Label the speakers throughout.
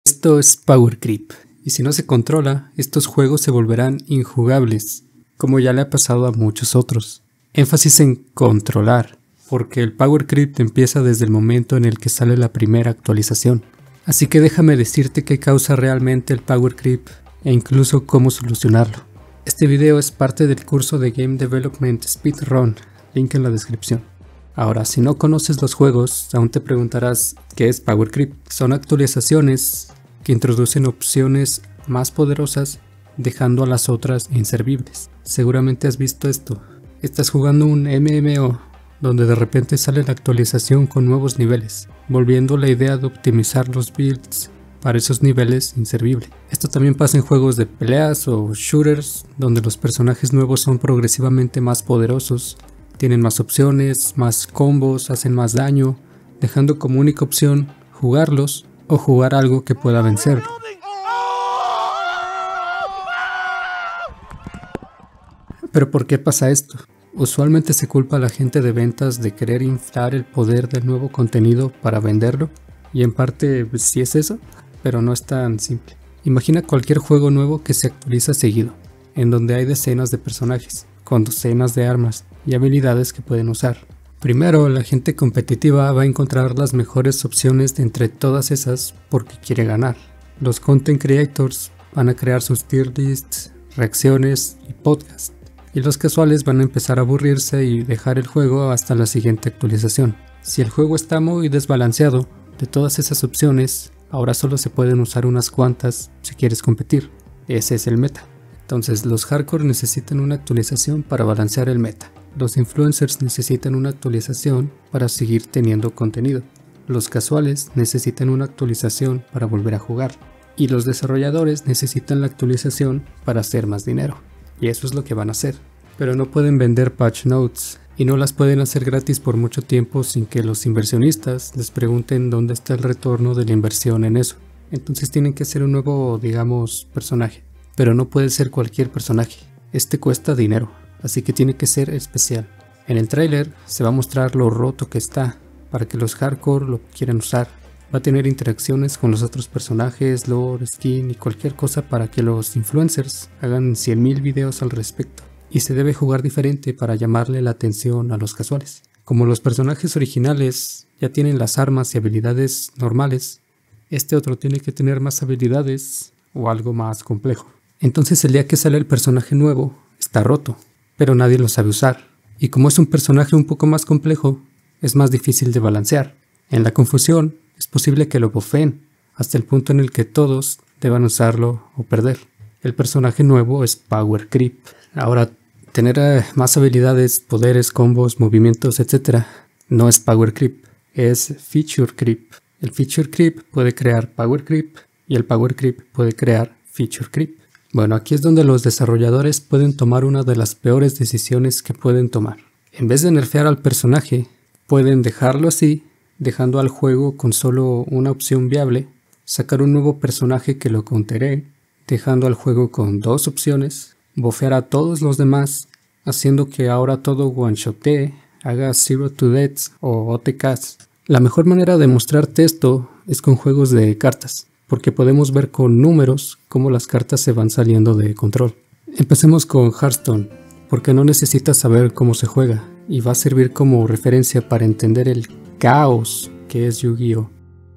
Speaker 1: Esto es Power Creep, y si no se controla, estos juegos se volverán injugables, como ya le ha pasado a muchos otros. Énfasis en controlar, porque el Power Creep empieza desde el momento en el que sale la primera actualización. Así que déjame decirte qué causa realmente el Power Creep, e incluso cómo solucionarlo. Este video es parte del curso de Game Development Speedrun, link en la descripción. Ahora, si no conoces los juegos, aún te preguntarás ¿qué es Power Creep? Son actualizaciones que introducen opciones más poderosas, dejando a las otras inservibles. Seguramente has visto esto. Estás jugando un MMO, donde de repente sale la actualización con nuevos niveles, volviendo la idea de optimizar los builds para esos niveles inservible. Esto también pasa en juegos de peleas o shooters, donde los personajes nuevos son progresivamente más poderosos, tienen más opciones, más combos, hacen más daño, dejando como única opción jugarlos o jugar algo que pueda vencerlo. ¿Pero por qué pasa esto? Usualmente se culpa a la gente de ventas de querer inflar el poder del nuevo contenido para venderlo, y en parte sí es eso, pero no es tan simple. Imagina cualquier juego nuevo que se actualiza seguido, en donde hay decenas de personajes, con docenas de armas y habilidades que pueden usar. Primero, la gente competitiva va a encontrar las mejores opciones de entre todas esas porque quiere ganar. Los content creators van a crear sus tier lists, reacciones y podcasts. Y los casuales van a empezar a aburrirse y dejar el juego hasta la siguiente actualización. Si el juego está muy desbalanceado, de todas esas opciones, ahora solo se pueden usar unas cuantas si quieres competir. Ese es el meta. Entonces los hardcore necesitan una actualización para balancear el meta. Los influencers necesitan una actualización para seguir teniendo contenido. Los casuales necesitan una actualización para volver a jugar. Y los desarrolladores necesitan la actualización para hacer más dinero. Y eso es lo que van a hacer. Pero no pueden vender patch notes y no las pueden hacer gratis por mucho tiempo sin que los inversionistas les pregunten dónde está el retorno de la inversión en eso. Entonces tienen que hacer un nuevo, digamos, personaje. Pero no puede ser cualquier personaje. Este cuesta dinero, así que tiene que ser especial. En el tráiler se va a mostrar lo roto que está, para que los hardcore lo quieran usar. Va a tener interacciones con los otros personajes, lore, skin y cualquier cosa para que los influencers hagan 100.000 videos al respecto. Y se debe jugar diferente para llamarle la atención a los casuales. Como los personajes originales ya tienen las armas y habilidades normales, este otro tiene que tener más habilidades o algo más complejo. Entonces el día que sale el personaje nuevo, está roto, pero nadie lo sabe usar. Y como es un personaje un poco más complejo, es más difícil de balancear. En la confusión, es posible que lo bufeen, hasta el punto en el que todos deban usarlo o perder. El personaje nuevo es Power Creep. Ahora, tener más habilidades, poderes, combos, movimientos, etc. no es Power Creep, es Feature Creep. El Feature Creep puede crear Power Creep y el Power Creep puede crear Feature Creep. Bueno, aquí es donde los desarrolladores pueden tomar una de las peores decisiones que pueden tomar. En vez de nerfear al personaje, pueden dejarlo así, dejando al juego con solo una opción viable, sacar un nuevo personaje que lo counteree, dejando al juego con dos opciones, bufear a todos los demás, haciendo que ahora todo one-shotee, haga zero to deaths o OTKs. La mejor manera de mostrarte esto es con juegos de cartas, porque podemos ver con números cómo las cartas se van saliendo de control. Empecemos con Hearthstone, porque no necesitas saber cómo se juega, y va a servir como referencia para entender el caos que es Yu-Gi-Oh!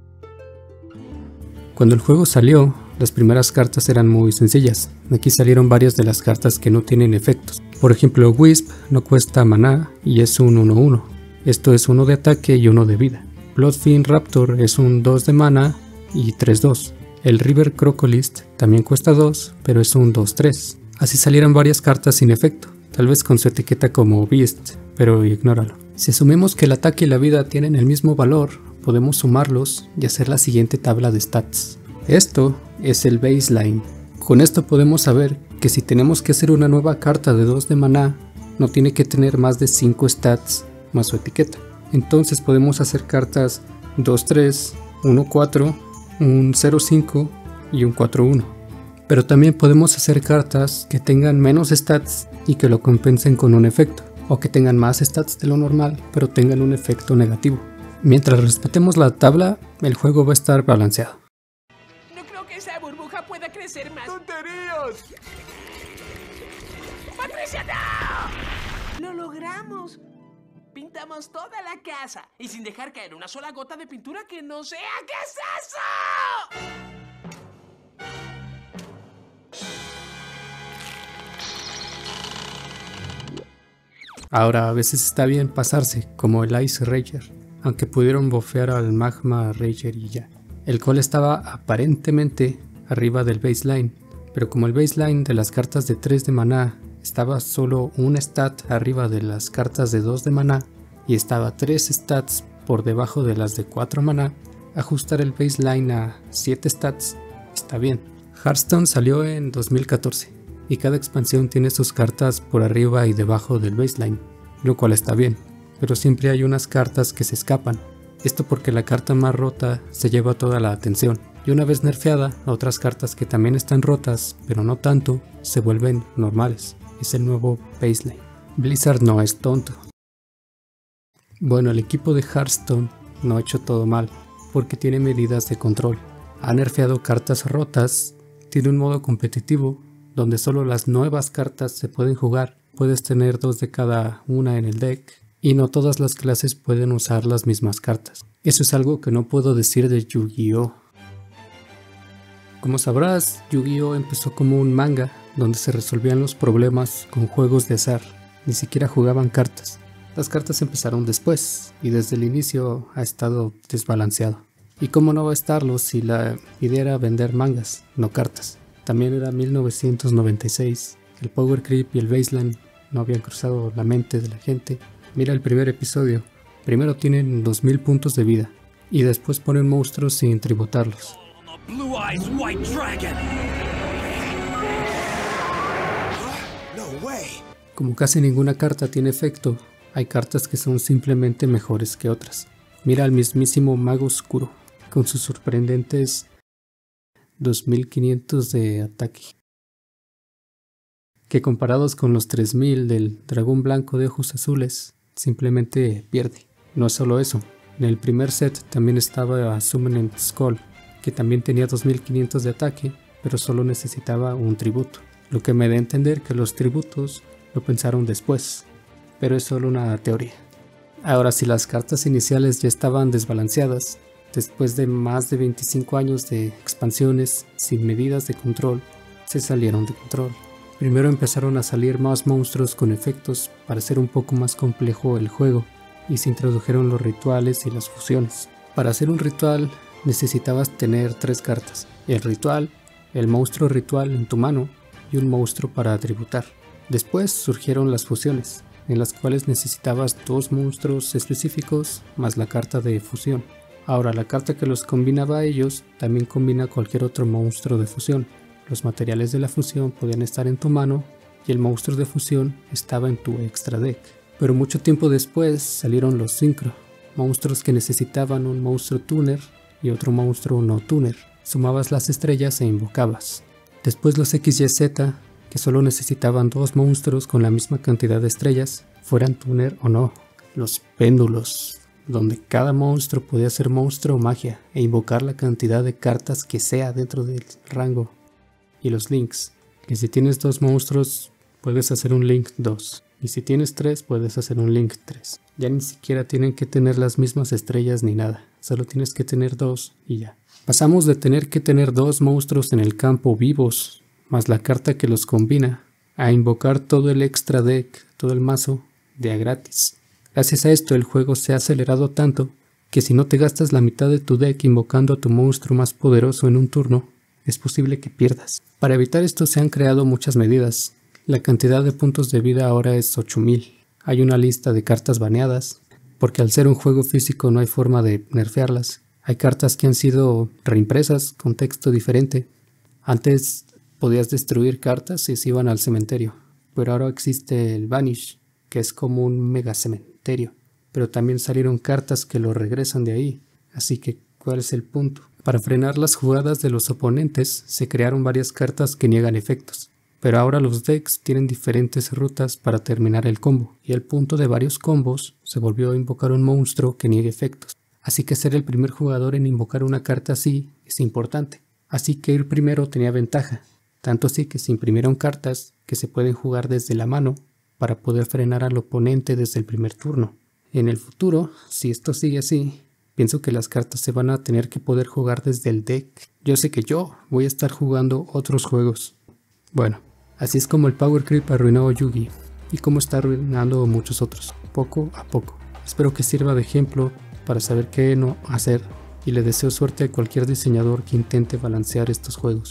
Speaker 1: Cuando el juego salió, las primeras cartas eran muy sencillas. Aquí salieron varias de las cartas que no tienen efectos. Por ejemplo, Wisp no cuesta maná y es un 1-1. Esto es 1 de ataque y 1 de vida. Bloodfiend Raptor es un 2 de mana y 3-2. El River Crocodilist también cuesta 2, pero es un 2-3. Así salieron varias cartas sin efecto, tal vez con su etiqueta como Beast, pero ignóralo. Si asumimos que el ataque y la vida tienen el mismo valor, podemos sumarlos y hacer la siguiente tabla de stats. Esto es el baseline. Con esto podemos saber que si tenemos que hacer una nueva carta de 2 de maná, no tiene que tener más de 5 stats más su etiqueta. Entonces podemos hacer cartas 2-3, 1-4, un 0-5 y un 4-1. Pero también podemos hacer cartas que tengan menos stats y que lo compensen con un efecto, o que tengan más stats de lo normal pero tengan un efecto negativo. Mientras respetemos la tabla, el juego va a estar balanceado.
Speaker 2: No creo que esa burbuja pueda crecer más.
Speaker 3: ¡Tonterías!
Speaker 2: ¡Patricia, no! ¡Lo logramos! Pintamos toda la casa y sin dejar caer una sola gota de pintura que no sea. ¿Qué es eso?
Speaker 1: Ahora a veces está bien pasarse, como el Ice Rager, aunque pudieron bofear al Magma Rager y ya. El cual estaba aparentemente arriba del baseline, pero como el baseline de las cartas de 3 de maná estaba solo un stat arriba de las cartas de 2 de maná y estaba 3 stats por debajo de las de 4 maná, ajustar el baseline a 7 stats está bien. Hearthstone salió en 2014 y cada expansión tiene sus cartas por arriba y debajo del baseline, lo cual está bien, pero siempre hay unas cartas que se escapan. Esto porque la carta más rota se lleva toda la atención, y una vez nerfeada, otras cartas que también están rotas, pero no tanto, se vuelven normales. Es el nuevo baseline. Blizzard no es tonto. Bueno, el equipo de Hearthstone no ha hecho todo mal, porque tiene medidas de control. Ha nerfeado cartas rotas, tiene un modo competitivo, donde solo las nuevas cartas se pueden jugar. Puedes tener 2 de cada una en el deck, y no todas las clases pueden usar las mismas cartas. Eso es algo que no puedo decir de Yu-Gi-Oh! Como sabrás, Yu-Gi-Oh! Empezó como un manga, donde se resolvían los problemas con juegos de azar. Ni siquiera jugaban cartas. Las cartas empezaron después, y desde el inicio ha estado desbalanceado. ¿Y cómo no va a estarlo si la idea era vender mangas, no cartas? También era 1996, el Power Creep y el Baseline no habían cruzado la mente de la gente. Mira el primer episodio, primero tienen 2000 puntos de vida, y después ponen monstruos sin tributarlos. Como casi ninguna carta tiene efecto, hay cartas que son simplemente mejores que otras. Mira al mismísimo Mago Oscuro, con sus sorprendentes 2500 de ataque, que comparados con los 3000 del dragón blanco de ojos azules, simplemente pierde. No es solo eso, en el primer set también estaba Summoning Skull, que también tenía 2500 de ataque, pero solo necesitaba un tributo, lo que me da a entender que los tributos lo pensaron después, pero es solo una teoría. Ahora, si las cartas iniciales ya estaban desbalanceadas, después de más de 25 años de expansiones sin medidas de control, se salieron de control. Primero empezaron a salir más monstruos con efectos para hacer un poco más complejo el juego, y se introdujeron los rituales y las fusiones. Para hacer un ritual necesitabas tener 3 cartas, el ritual, el monstruo ritual en tu mano y un monstruo para tributar. Después surgieron las fusiones, en las cuales necesitabas 2 monstruos específicos más la carta de fusión. Ahora, la carta que los combinaba a ellos también combina cualquier otro monstruo de fusión. Los materiales de la fusión podían estar en tu mano y el monstruo de fusión estaba en tu extra deck. Pero mucho tiempo después salieron los Synchro, monstruos que necesitaban un monstruo tuner y otro monstruo no tuner. Sumabas las estrellas e invocabas. Después los XYZ, que solo necesitaban 2 monstruos con la misma cantidad de estrellas, fueran tuner o no. Los péndulos, donde cada monstruo podía ser monstruo o magia e invocar la cantidad de cartas que sea dentro del rango. Y los links, que si tienes 2 monstruos puedes hacer un link 2, y si tienes 3 puedes hacer un link 3. Ya ni siquiera tienen que tener las mismas estrellas ni nada, solo tienes que tener 2 y ya. Pasamos de tener que tener 2 monstruos en el campo vivos, más la carta que los combina, a invocar todo el extra deck, todo el mazo, de a gratis. Gracias a esto el juego se ha acelerado tanto que si no te gastas la mitad de tu deck invocando a tu monstruo más poderoso en un turno, es posible que pierdas. Para evitar esto se han creado muchas medidas. La cantidad de puntos de vida ahora es 8000. Hay una lista de cartas baneadas, porque al ser un juego físico no hay forma de nerfearlas. Hay cartas que han sido reimpresas con texto diferente. Antes podías destruir cartas y se iban al cementerio, pero ahora existe el Vanish, que es como un mega cementerio, pero también salieron cartas que lo regresan de ahí, así que ¿cuál es el punto? Para frenar las jugadas de los oponentes se crearon varias cartas que niegan efectos, pero ahora los decks tienen diferentes rutas para terminar el combo, y el punto de varios combos se volvió a invocar un monstruo que niegue efectos, así que ser el primer jugador en invocar una carta así es importante. así que ir primero tenía ventaja, tanto así que se imprimieron cartas que se pueden jugar desde la mano para poder frenar al oponente desde el primer turno. En el futuro, si esto sigue así, pienso que las cartas se van a tener que poder jugar desde el deck. Yo sé que yo voy a estar jugando otros juegos. Bueno, así es como el Power Creep arruinó Yu-Gi y como está arruinando muchos otros, poco a poco. Espero que sirva de ejemplo para saber qué no hacer y le deseo suerte a cualquier diseñador que intente balancear estos juegos.